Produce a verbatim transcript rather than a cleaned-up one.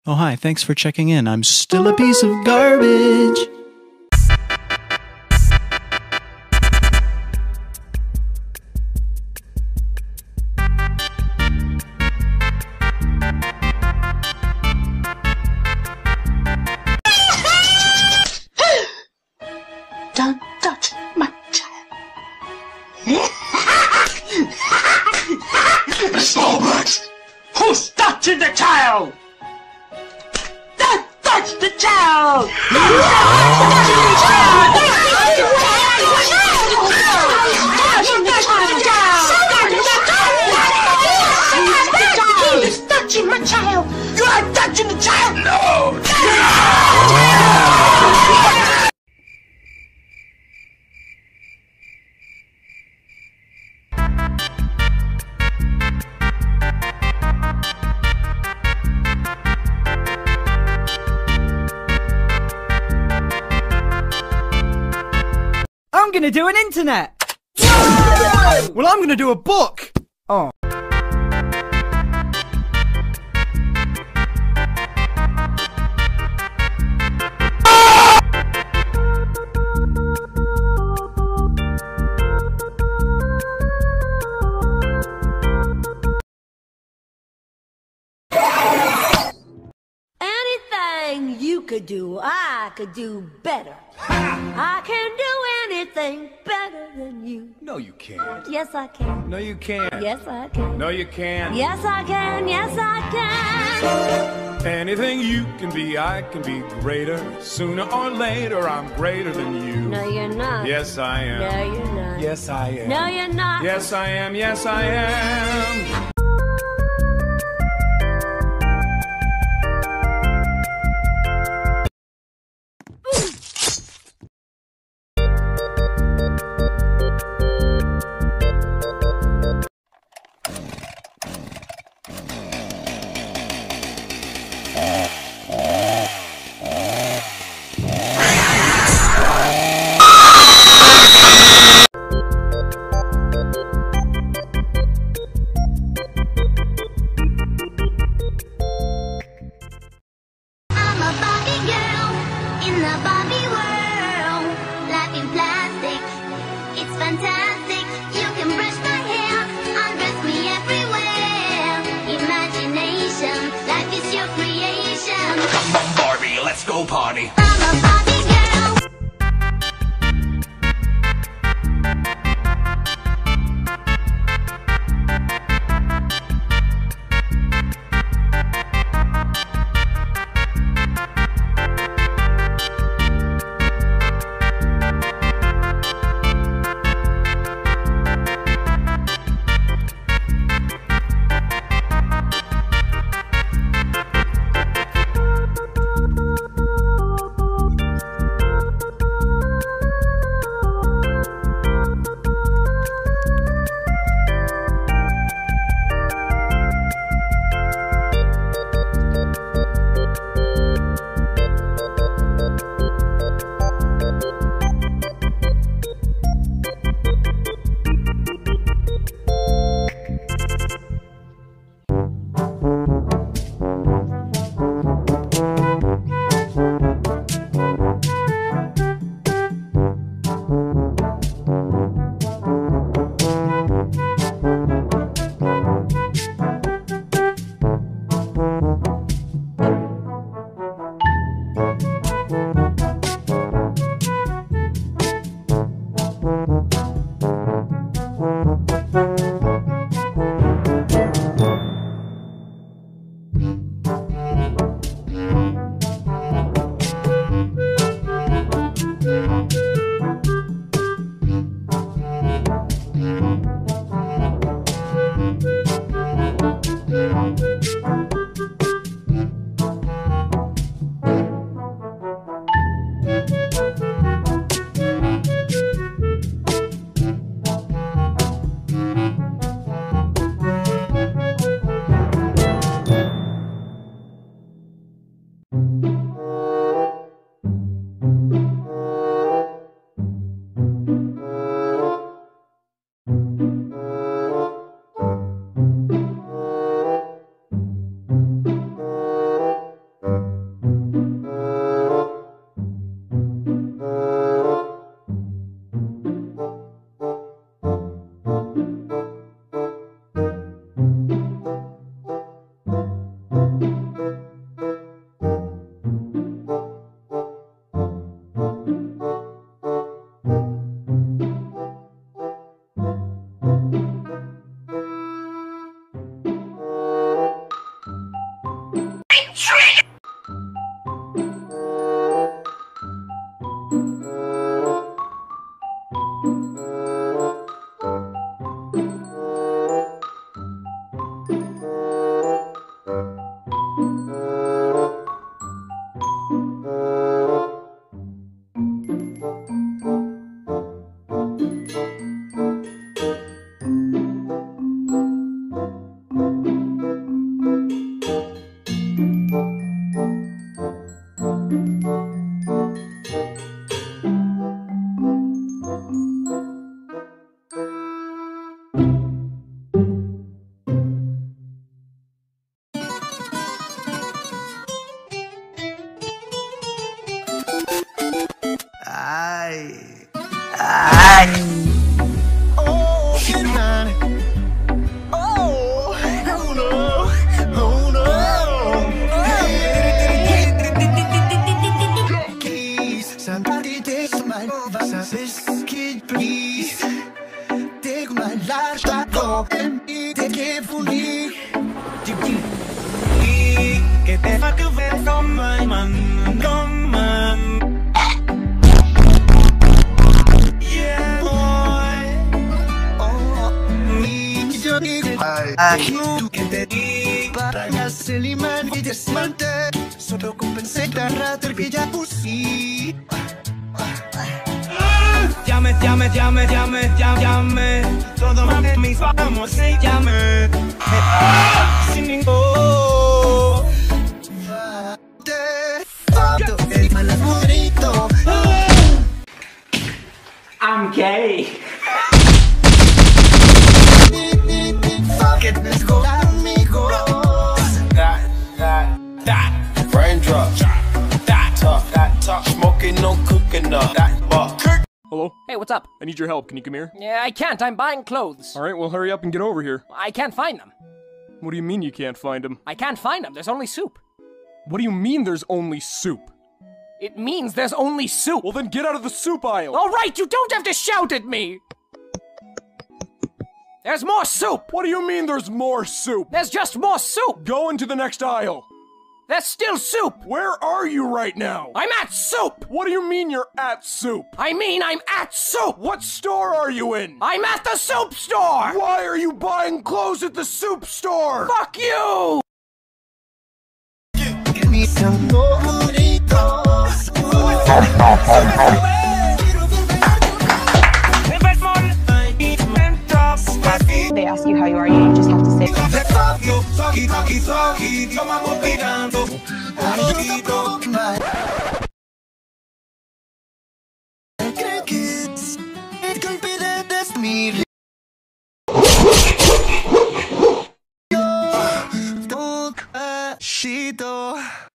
Oh, hi, thanks for checking in. I'm still a piece of garbage. Don't touch my child. Robert! Who's touching the child? Don't touch the child! Don't touch the child! Who's touching my child? You are touching the child! No! I'm gonna do an internet! Whoa! Well, I'm gonna do a book! Oh. Anything you could do, I could do better. I can do anything better than you. No, you can't. Yes, I can. No, you can't. Yes, I can. No, you can't. Yes, I can. Yes, I can. Anything you can be, I can be greater. Sooner or later, I'm greater than you. No, you're not. Yes, I am. No, you're not. Yes, I am. No, you're not. Yes, I am. Yes, I am. Fantastic, you can brush my hair, undress me everywhere. Imagination, life is your creation. Come on, Barbie, let's go party. I'm a Barbie girl. Ay. Ay. Oh, man. Oh, oh no. Oh no. Please, somebody take my over, biscuit, please. Take my life, go and be carefully. Get the fuck away from my man, come on. Yeah, boy. Oh, me, yo digo, ay, tú que te di para hacer liman y desmante. Solo compensé la rata, el pilla pussy. Llame, llame, llame, llame, llame, llame. Todo mal de mis vamos, se llame. Sin ningún. I'm gay. Fuck it, let's go, amigos. That, that, that. Raindrop. That top, that top. Smoking, no cooking up. That buck. Hello? Hey, what's up? I need your help. Can you come here? Yeah, I can't. I'm buying clothes. Alright, well hurry up and get over here. I can't find them. What do you mean you can't find them? I can't find them. There's only soup. What do you mean there's only soup? It means there's only soup. Well then get out of the soup aisle! Alright, you don't have to shout at me! There's more soup! What do you mean there's more soup? There's just more soup! Go into the next aisle! There's still soup! Where are you right now? I'm at soup! What do you mean you're at soup? I mean I'm at soup! What store are you in? I'm at the soup store! Why are you buying clothes at the soup store? Fuck you! Give me some burritos. They ask you how you are, you just have to say Shito.